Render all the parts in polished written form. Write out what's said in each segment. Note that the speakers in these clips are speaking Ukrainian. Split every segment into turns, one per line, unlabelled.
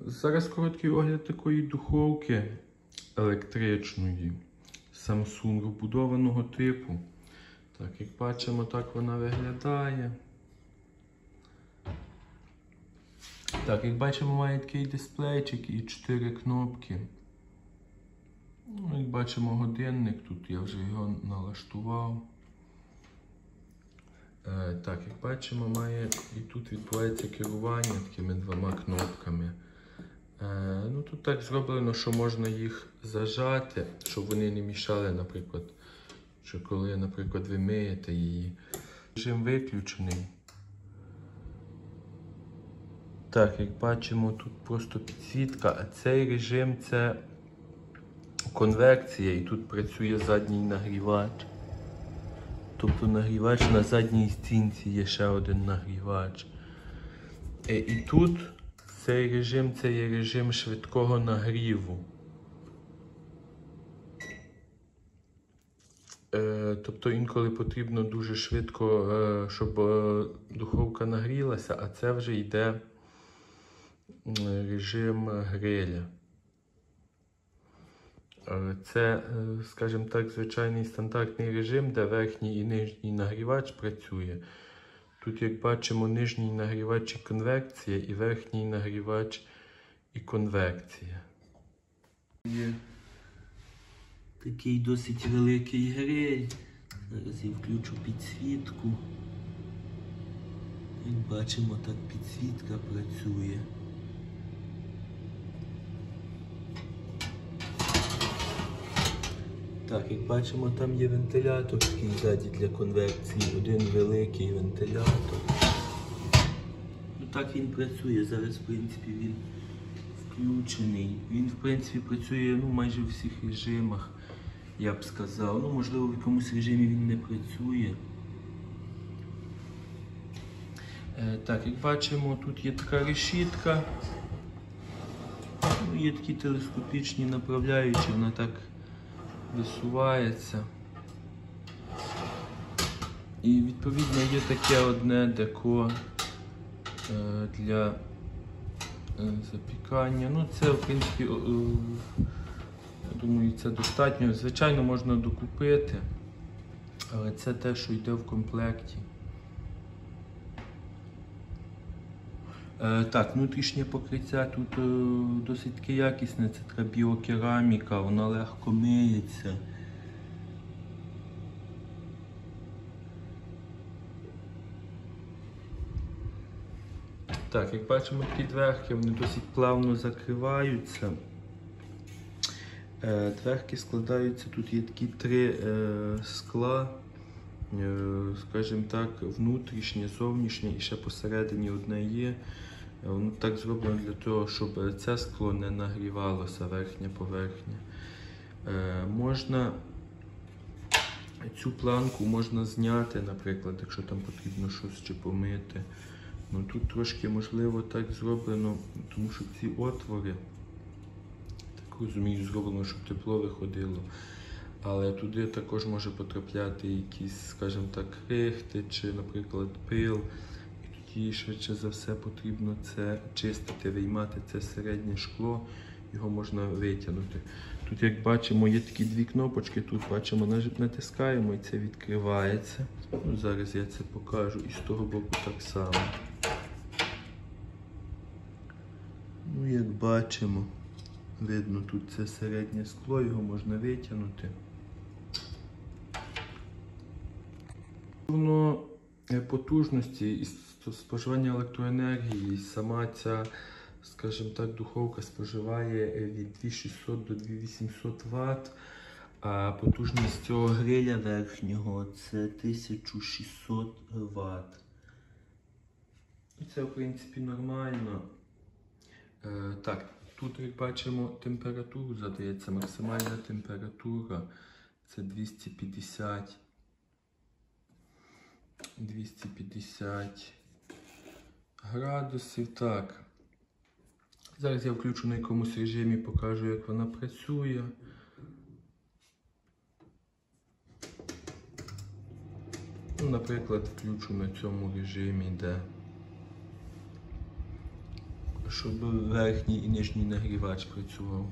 Зараз короткий огляд такої духовки електричної Samsung вбудованого типу. Так, як бачимо, так вона виглядає. Так, як бачимо, має такий дисплейчик і 4 кнопки. Ну, як бачимо, годинник, тут я вже його налаштував. Так, як бачимо, має і тут відбувається керування такими 2 кнопками. Ну, тут так зроблено, що можна їх зажати, щоб вони не мішали, наприклад, що коли, наприклад, ви миєте її. Режим виключений. Так, як бачимо, тут просто підсвітка, а цей режим – це конвекція, і тут працює задній нагрівач. Тобто нагрівач на задній стінці є ще один нагрівач. І тут цей режим – це є режим швидкого нагріву. Тобто інколи потрібно дуже швидко, щоб духовка нагрілася, а це вже йде режим гриля. Це, скажімо так, звичайний стандартний режим, де верхній і нижній нагрівач працює. Тут, як бачимо, нижній нагрівач і конвекція, і верхній нагрівач і конвекція. Є такий досить великий гриль. Зараз я включу підсвітку. Як бачимо, так підсвітка працює. Так, як бачимо, там є вентилятор такий ззаді для конвекції, один великий вентилятор. Ну так він працює, зараз в принципі він включений. Він в принципі працює майже в всіх режимах, я б сказав. Ну, можливо, в якомусь режимі він не працює. Так, як бачимо, тут є така решітка. Ну, є такі телескопічні направляючі, вона так висувається. І відповідно є таке одне деко для запікання. Ну це в принципі, я думаю, це достатньо. Звичайно, можна докупити, але це те, що йде в комплекті. Так, внутрішнє покриття тут досить таки якісне, це така біокераміка, вона легко миється. Так, як бачимо, такі дверки, вони досить плавно закриваються. Дверки складаються, тут є такі 3 скла, скажімо так, внутрішнє, зовнішнє і ще посередині одне є. Воно так зроблено для того, щоб це скло не нагрівалося, верхня поверхня. Можна цю планку можна зняти, наприклад, якщо там потрібно щось чи помити. Ну, тут трошки, можливо, так зроблено, тому що ці отвори, так розумію, зроблено, щоб тепло виходило. Але туди також може потрапляти якісь, скажімо так, крихти чи, наприклад, пил. І тоді, швидше за все, потрібно це чистити, виймати це середнє шкло, його можна витягнути. Тут, як бачимо, є такі 2 кнопочки, тут бачимо, натискаємо і це відкривається. Ну, зараз я це покажу і з того боку так само. Ну, як бачимо, видно, тут це середнє скло, його можна витягнути. Стосовно потужності і споживання електроенергії, сама ця, скажімо так, духовка споживає від 2600 до 2800 Вт, а потужність цього гриля верхнього це 1600 Вт. І це, в принципі, нормально. Так, тут, як бачимо, температуру задається, максимальна температура це 250 градусів. Так. Зараз я включу на якомусь режимі, покажу, як вона працює. Ну, наприклад, включу на цьому режимі, де щоб верхній і нижній нагрівач працював.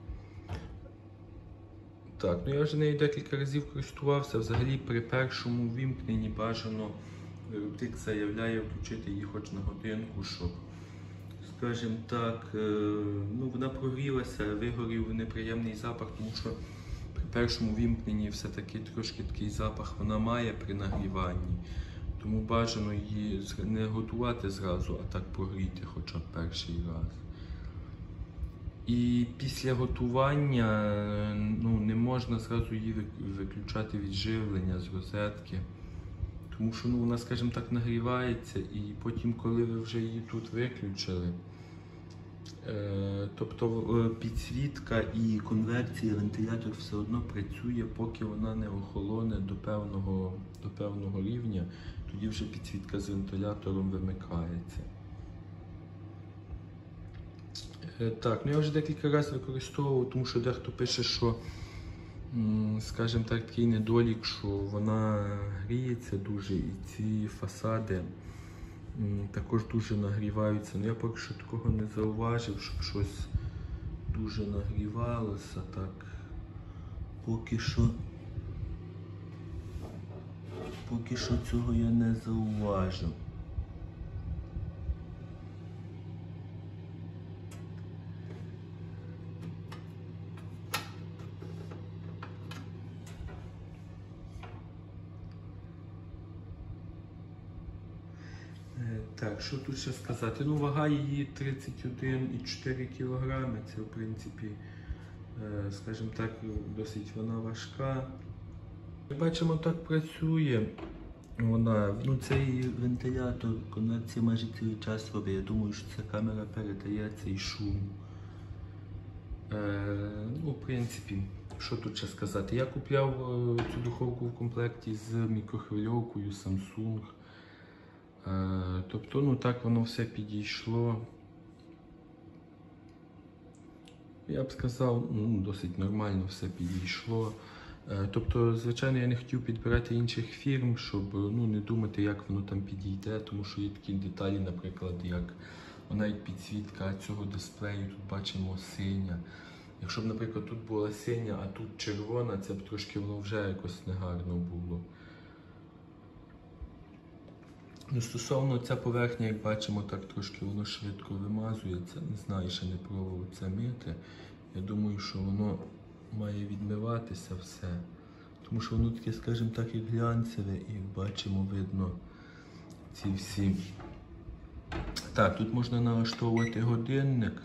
Так, ну я вже нею декілька разів користувався. Взагалі при першому вімкненні бажано, виробник заявляє включити її хоч на годинку, щоб, скажімо так, ну, вона прогрілася, вигорів неприємний запах, тому що при першому вімкненні все-таки трошки такий запах вона має при нагріванні. Тому бажано її не готувати зразу, а так прогріти хоча б перший раз. І після готування ну, не можна зразу її виключати від живлення з розетки. Тому що ну, вона, скажімо так, нагрівається, і потім, коли ви вже її тут виключили, тобто підсвітка і конвекція, вентилятор все одно працює, поки вона не охолоне до певного рівня, тоді вже підсвітка з вентилятором вимикається. Так, ну я вже декілька разів використовував, тому що дехто пише, що, скажімо так, такий недолік, що вона гріється дуже, і ці фасади також дуже нагріваються. Ну я поки що такого не зауважив, щоб щось дуже нагрівалося, так. Поки що цього я не зауважив. Так, що тут ще сказати? Ну, вага її 31,4 кг, це в принципі, скажімо так, досить вона важка. Ми бачимо, так працює вона. Ну, цей вентилятор, конвекція майже цілий час робить. Я думаю, що ця камера передає цей шум. Ну, в принципі, що тут ще сказати? Я купляв цю духовку в комплекті з мікрохвильовкою Samsung. Тобто, ну так воно все підійшло. Я б сказав, ну, досить нормально все підійшло. Тобто, звичайно, я не хотів підбирати інших фірм, щоб ну, не думати, як воно там підійде, тому що є такі деталі, наприклад, як навіть підсвітка цього дисплею, тут бачимо синя. Якщо б, наприклад, тут була синя, а тут червона, це б трошки воно вже якось негарно було. Ну, стосовно ця поверхня, як бачимо, так трошки воно швидко вимазується. Не знаю, ще не пробував це мити. Я думаю, що воно має відмиватися все. Тому що воно таке, скажімо так, як глянцеве, і як бачимо, видно ці всі. Так, тут можна налаштовувати годинник.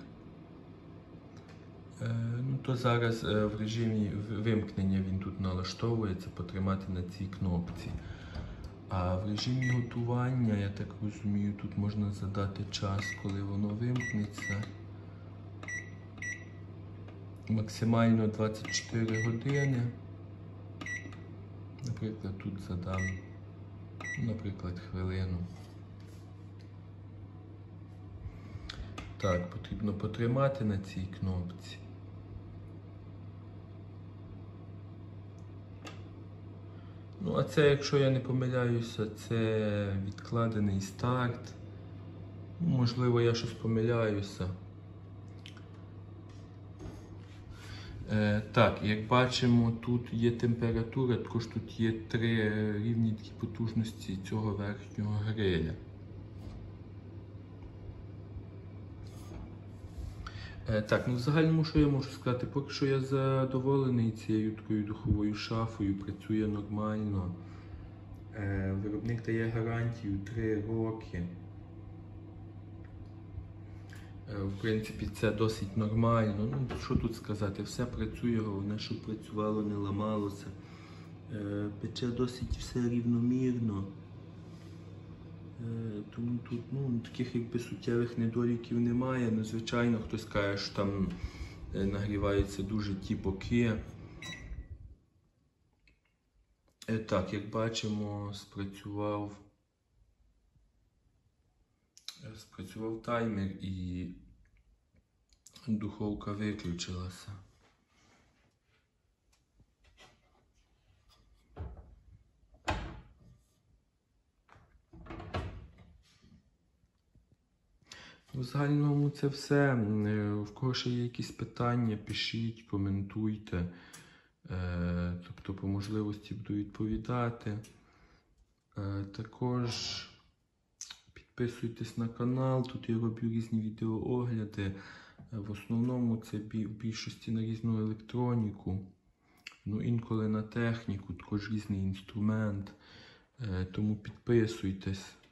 Ну, то зараз в режимі вимкнення він тут налаштовується, потримати на цій кнопці. А в режимі готування, я так розумію, тут можна задати час, коли воно вимкнеться. Максимально 24 години. Наприклад, тут задам, наприклад, хвилину. Так, потрібно потримати на цій кнопці. Ну, а це, якщо я не помиляюся, це відкладений старт. Можливо, я щось помиляюся. Так, як бачимо, тут є температура, також тут є 3 рівні такі потужності цього верхнього гриля. Так, ну в загальному, що я можу сказати? Поки що я задоволений цією такою духовою шафою, працює нормально. Виробник дає гарантію 3 роки. В принципі, це досить нормально. Ну, що тут сказати? Все працює, головне, щоб працювало, не ламалося. Пече досить все рівномірно. Тому тут ну, таких якби суттєвих недоліків немає. Ну, звичайно, хтось каже, що там нагріваються дуже ті боки. Так, як бачимо, спрацював таймер і духовка виключилася. В загальному це все. В кого ще є якісь питання, пишіть, коментуйте. Тобто по можливості буду відповідати. Також підписуйтесь на канал, тут я роблю різні відеоогляди. В основному це в більшості на різну електроніку, ну інколи на техніку, також різний інструмент. Тому підписуйтесь.